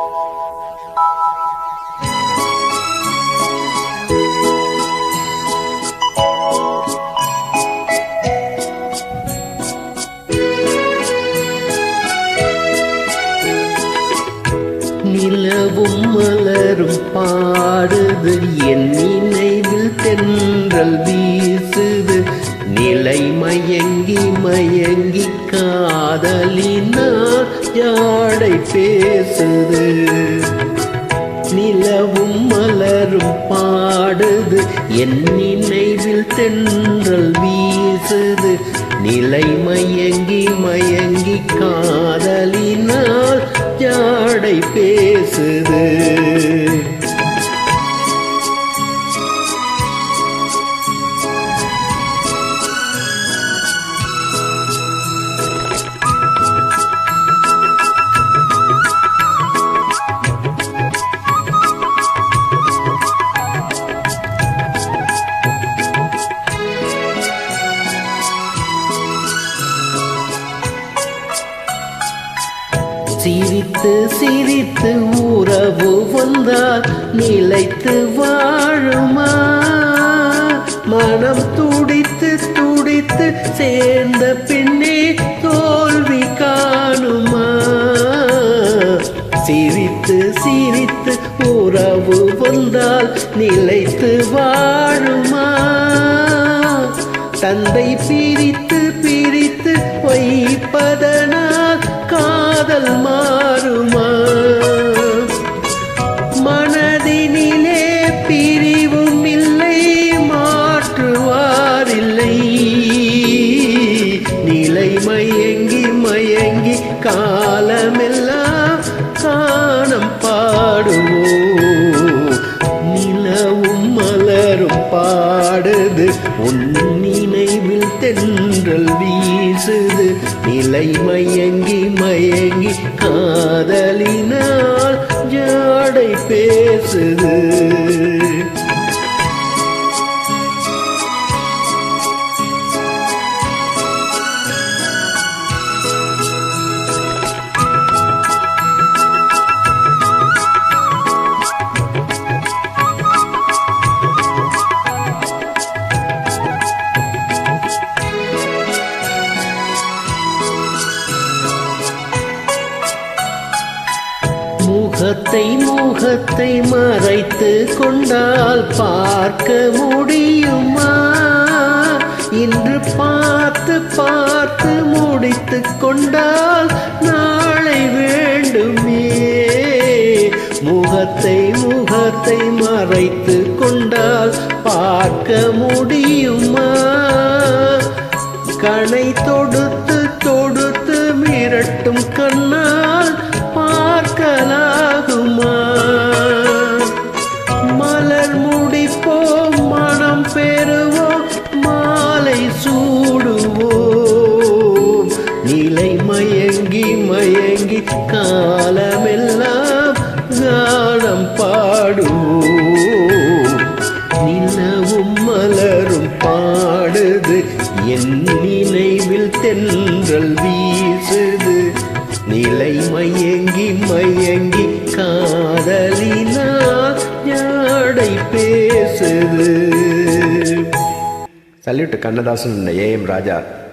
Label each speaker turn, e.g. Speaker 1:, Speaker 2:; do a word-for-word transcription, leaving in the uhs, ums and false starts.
Speaker 1: நிலவும் மலரும் பாடுது என் நினைவில் தென்றல் வீசுது நிலை மயங்கி மயங்கி காதலினால் ஜாடை பேசுது நிலவும் மலரும் பாடுது என் நினைவில் தென்றல் வீசுது நிலை மயங்கி மயங்கி காதலினால் ஜாடை பேசுது சிரித்து சிரித்து உறவு வந்தால் நிலைத்து வாழுமா மனம் துடித்து துடித்து சேர்ந்த பின்னே தோல்வி காணுமா சிரித்து சிரித்து உறவு வந்தால் நிலைத்து வாழுமா தந்தை பிரித்து பிரித்து வைப்பதனால் காதல் மாறுமா மனதினிலே பிரிவும் இல்லை மாற்றுவாரில்லை நிலை மயங்கி மயங்கி காலமெல்லாம் காணம் பாடுவோம் நிலவும் மலரும் பாடுது உன் நினைவில் தென்றல் வீசுது நிலை மயங்கி மயங்கி காதலினால் ஜாடை பேசுது முகத்தை முகத்தை மறைத்து கொண்டால் பார்க்க முடியுமா இன்று பார்த்து பார்த்து முடித்து கொண்டால் நாளை வேண்டுமே முகத்தை முகத்தை மறைத்து கொண்டால் பார்க்க முடியுமா கணை தொடுத்து தொடுத்து மிரட்டும் கண்ணால் பார்க்கலாகுமா மலர் முடிப்போம் மனம் பெறுவோம் மாலை சூடுவோம் நிலை மயங்கி மயங்கி காலமெல்லாம் கானம் பாடுவோம் நிலவும் மலரும் பாடுது என் நினைவில் தென்றல் வீசுது நிலை மயங்கி மயங்கி காதலினால் ஜாடை பேசுது.
Speaker 2: Salute Kannadasan, A M Raja.